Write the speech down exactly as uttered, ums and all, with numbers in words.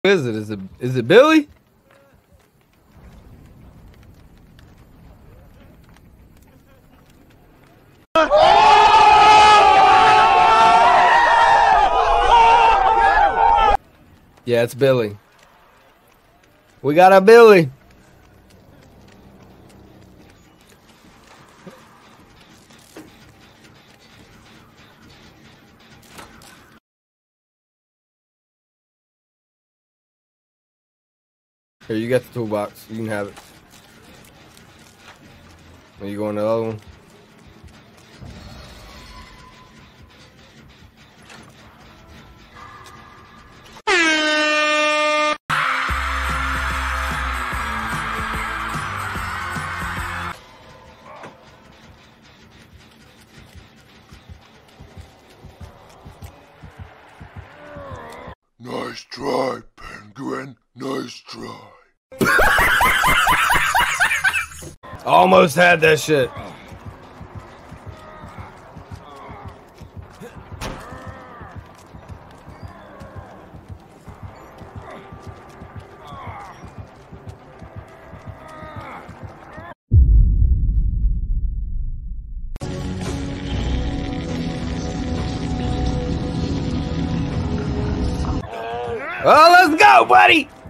Who is it? Is it is it Billy? Yeah, it's Billy. We got a Billy. Here, you got the toolbox. You can have it. Are you going to the other one? Nice try, Penguin. Nice try. Almost had that shit. Oh, let's go, buddy!